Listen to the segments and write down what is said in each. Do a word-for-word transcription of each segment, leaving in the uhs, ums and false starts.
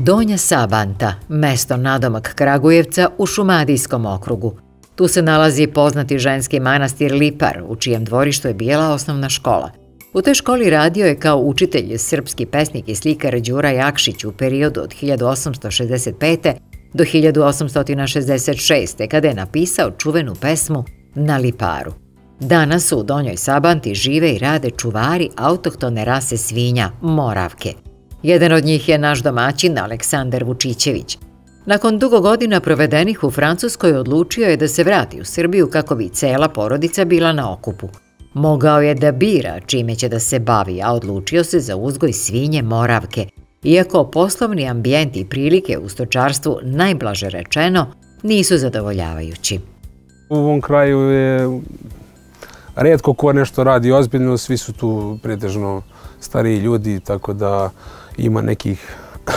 Donja Sabanta, mesto nadomak Kragujevca u Šumadijskom okrugu. Tu se nalazi poznati ženski manastir Lipar, u čijem dvorištu je bila osnovna škola. U toj školi radio je kao učitelj srpski pesnik i slikar Đura Jakšić u periodu od hiljadu osamsto šezdeset pete. do hiljadu osamsto šezdeset šeste. kada je napisao čuvenu pesmu Na Liparu. Danas u Donjoj Sabanti žive i rade čuvari autohtone rase svinja, moravke. Jedan od njih je naš domaćin Aleksandar Vučićević. Nakon dugo godina provedenih u Francuskoj odlučio je da se vrati u Srbiju kako bi cela porodica bila na okupu. Mogao je da bira čime će da se bavi, a odlučio se za uzgoj svinje moravke, iako poslovni ambijent i prilike u stočarstvu, najblaže rečeno, nisu zadovoljavajući. U ovom kraju je retko ko nešto radi ozbiljno, svi su tu pretežno stariji ljudi, tako da ima nekih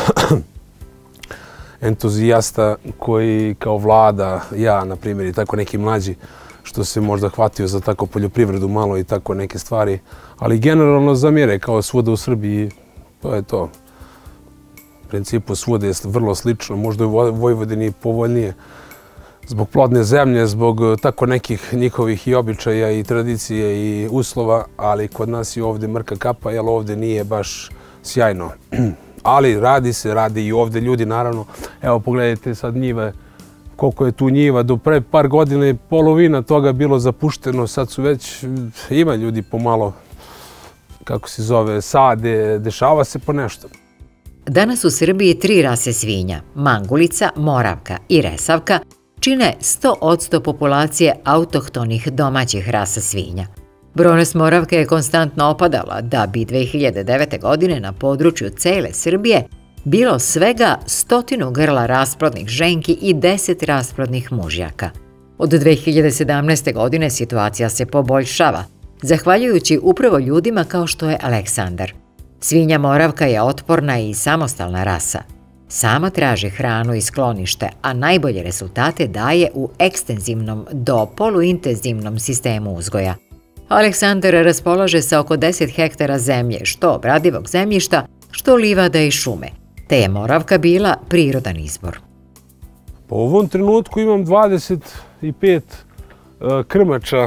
entuzijasta koji kao vlada, ja na primjer i tako neki mlađi, što se možda hvatio za tako poljoprivredu malo i tako neke stvari, ali generalno zamjere kao svuda u Srbiji, to je to. U principu svuda je vrlo slično, možda u Vojvodini povoljnije zbog plodne zemlje, zbog tako nekih njihovih i običaja i tradicije i uslova, ali kod nas je ovdje mrka kapa, jer ovdje nije baš sjajno. Ali radi se, radi i ovdje ljudi, naravno. Evo, pogledajte sad njive, koliko je tu njiva. Do pre par godina je polovina toga bilo zapušteno, sad su već, ima ljudi pomalo, kako se zove, sade, dešava se po nešto. Danas u Srbiji tri rase svinja, mangulica, moravka i resavka, čine sto posto populacije autohtonih domaćih rasa svinja. Brojnost moravke je konstantno opadala, da bi dve hiljade devete. godine na području cele Srbije bilo svega stotinu grla rasplodnih ženki i deset rasplodnih mužjaka. Od dve hiljade sedamnaeste. godine situacija se poboljšava, zahvaljujući upravo ljudima kao što je Aleksandar. Svinja moravka je otporna i samostalna rasa. Sama traži hranu i sklonište, a najbolje rezultate daje u ekstenzivnom do poluintenzivnom sistemu uzgoja. Aleksandar raspolaže sa oko deset hektara zemlje, što obradivog zemljišta, što livada i šume, te je moravka bila prirodan izbor. Po ovom trenutku imam dvadeset pet krmača,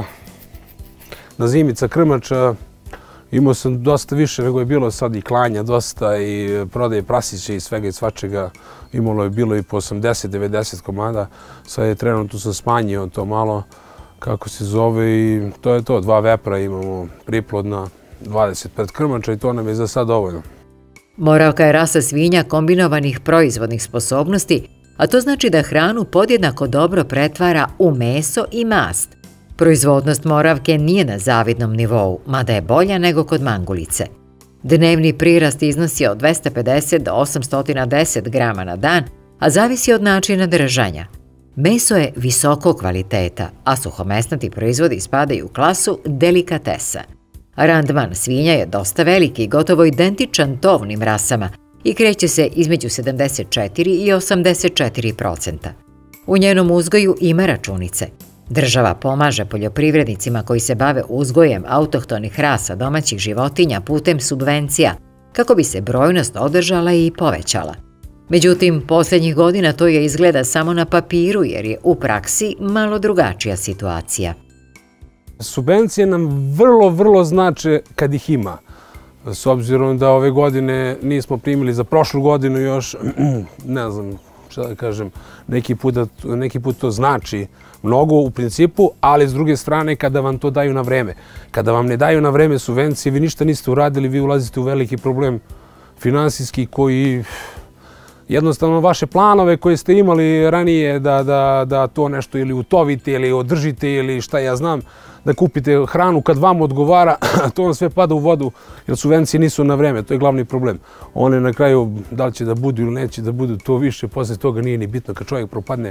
nazimica krmača. Imao sam dosta više nego je bilo sad i klanja dosta i prodaje prasića i svega i svačega. Imalo je bilo i po osamdeset do devedeset komada. Sad je trenutno sam smanjio to malo, kako se zove, i to je to. Dva vepra imamo priplodna, dvadeset pet krmača i to nam je za sad dovoljno. Moravka je rasa svinja kombinovanih proizvodnih sposobnosti, a to znači da hranu podjednako dobro pretvara u meso i mast. Proizvodnost moravke nije na zavidnom nivou, mada je bolja nego kod mangulice. Dnevni prirast iznosi od dvesta pedeset do osamsto deset grama na dan, a zavisi od načina držanja. Meso je visokog kvaliteta, a suhomesnati proizvodi spadaju u klasu delikatesa. Randman svinja je dosta veliki i gotovo identičan tovnim rasama i kreće se između sedamdeset četiri i osamdeset četiri procenta. U njenom uzgoju ima računice. Država pomaže poljoprivrednicima koji se bave uzgojem autohtonih rasa domaćih životinja putem subvencija, kako bi se brojnost održala i povećala. Međutim, posljednjih godina to je izgleda samo na papiru, jer je u praksi malo drugačija situacija. Subvencije nam vrlo, vrlo znače kad ih ima. S obzirom da ove godine nismo primili za prošlu godinu još, ne znam šta da kažem, neki put, neki put to znači mnogo u principu, ali s druge strane kada vam to daju na vreme. Kada vam ne daju na vreme subvencije, vi ništa niste uradili, vi ulazite u veliki problem finansijski koji jednostavno vaše planove koje ste imali ranije da, da, da to nešto ili utovite ili održite ili šta ja znam, da kupite hranu kad vam odgovara, to vam sve pada u vodu jer subvencije nisu na vreme, to je glavni problem. One na kraju, da li će da budu ili neće da budu, to više, posle toga nije ni bitno. Kad čovjek propadne,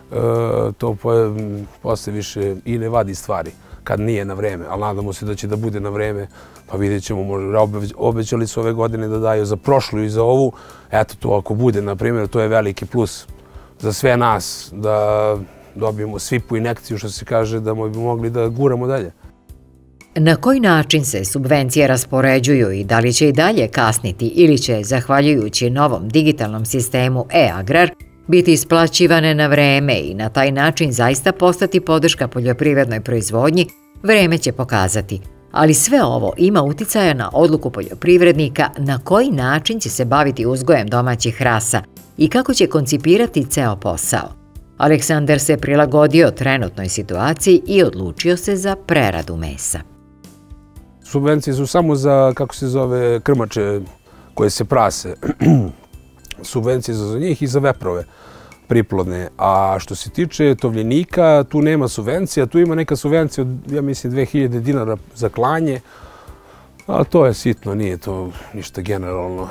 to posle više i ne vadi stvari kad nije na vreme, ali nadamo se da će da bude na vreme, pa vidjet ćemo, možda obećali su ove godine da daju za prošlu i za ovu, eto to ako bude, na primjer, to je veliki plus za sve nas, da dobijemo svi po injekciju, što se kaže, da bi mogli da guramo dalje. Na koji način se subvencije raspoređuju i da li će i dalje kasniti ili će, zahvaljujući novom digitalnom sistemu e-agrar, biti isplaćivane na vreme i na taj način zaista postati podrška poljoprivrednoj proizvodnji, vreme će pokazati. Ali sve ovo ima uticaja na odluku poljoprivrednika na koji način će se baviti uzgojem domaćih rasa i kako će koncipirati ceo posao. Aleksandar se prilagodio trenutnoj situaciji i odlučio se za preradu mesa. Subvencije su samo za, kako se zove, krmače koje se prase. Subvencije su za njih i za veprove priplodne. A što se tiče tovljenika, tu nema subvencija. Tu ima neka subvencija od, ja mislim, dve hiljade dinara za klanje. Ali to je sitno, nije to ništa generalno.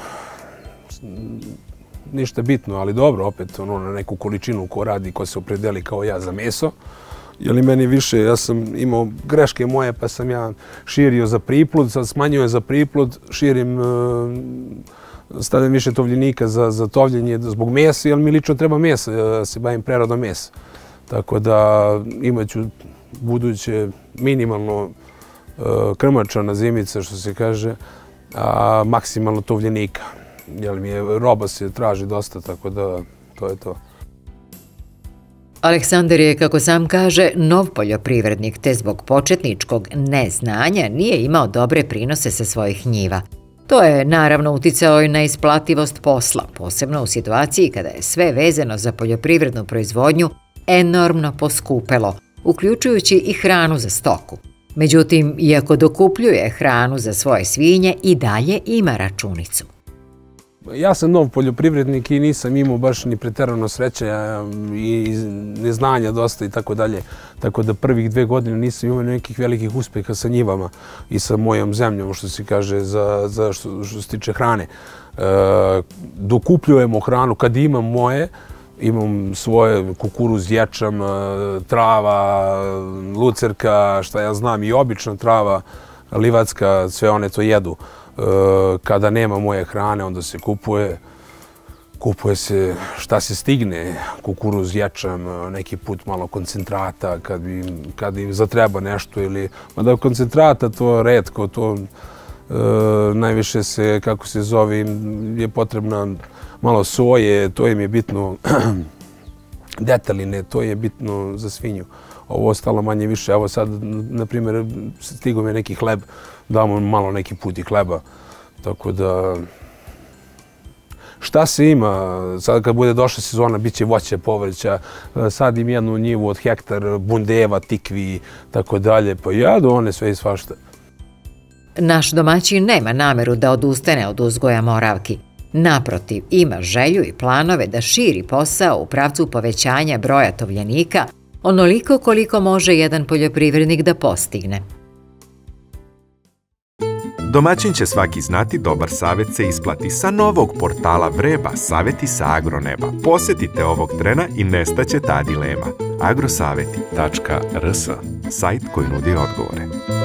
Ništa bitno, ali dobro, opet ono, na neku količinu ko radi, ko se opredeli kao ja za meso. Jer i meni više, ja sam imao greške moje, pa sam ja širio za priplod, sad smanjuje za priplod, širim, stavljam više tovljenika za, za tovljenje zbog mesa, jer mi lično treba mesa, ja se bavim preradom mesa. Tako da imat ću buduće minimalno krmača na zimice, što se kaže, a maksimalno tovljenika. Jer mi je, roba se traži dosta, tako da to je to. Aleksandar je, kako sam kaže, nov poljoprivrednik, te zbog početničkog neznanja nije imao dobre prinose sa svojih njiva. To je naravno uticao i na isplativost posla, posebno u situaciji kada je sve vezano za poljoprivrednu proizvodnju enormno poskupelo, uključujući i hranu za stoku. Međutim, iako dokupljuje hranu za svoje svinje, i dalje ima računicu. Ja sam nov poljoprivrednik i nisam imao baš ni preterano sreća i neznanja dosta i tako dalje. Tako da prvih dve godine nisam imao nekih velikih uspeha sa njivama i sa mojom zemljom, što se kaže, za, za što, što se tiče hrane. E, dokupljujemo hranu kad imam moje, imam svoje kukuruz, ječam, trava, lucerka, šta ja znam, i obična trava, livatska, sve one to jedu. Kada nema moje hrane, onda se kupuje. Kupuje se šta se stigne, kukuruz, ječam, neki put malo koncentrata kad im, kad im zatreba nešto. Ili, mada koncentrata to retko, to e, najviše se, kako se zove, je potrebna malo soje, to im je bitno, detaline, to je bitno za svinju. Ovo ostalo manje više. Evo sad, na primjer, stigo mi neki hleb, damo malo neki put i hleba. Tako da, šta se ima? Sad kad bude došla sezona, bit će voće, povrća. Sadim jednu njivu od hektar, bundeva, tikvi, tako dalje. Pa jadu one sve i svašta. Naš domaćin nema nameru da odustane od uzgoja moravki. Naprotiv, ima želju i planove da širi posao u pravcu povećanja broja tovljenika onoliko koliko može jedan poljoprivrednik da postigne. Domaćin će svaki znati, dobar savjet se isplati. Sa novog portala Vreba, savjeti sa Agroneba. Posjetite ovog trena i nestaće ta dilema. agrosaveti tačka rs, sajt koji nudi odgovore.